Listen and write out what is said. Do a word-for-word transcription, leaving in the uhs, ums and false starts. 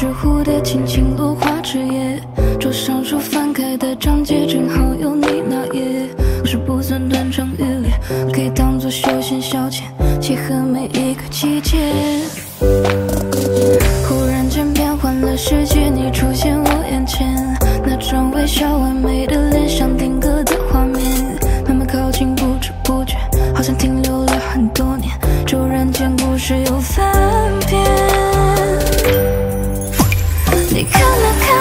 是蝴蝶轻轻落花枝叶，桌上书翻开的章节，正好有你那页。故事不算断肠欲裂，可以当作休闲消遣，契合每一个季节。忽然间变换了世界，你出现我眼前，那张微笑完美的脸，像定格的画面，慢慢靠近，不知不觉，好像停留了很多年。突然间故事又翻篇，你看啊看。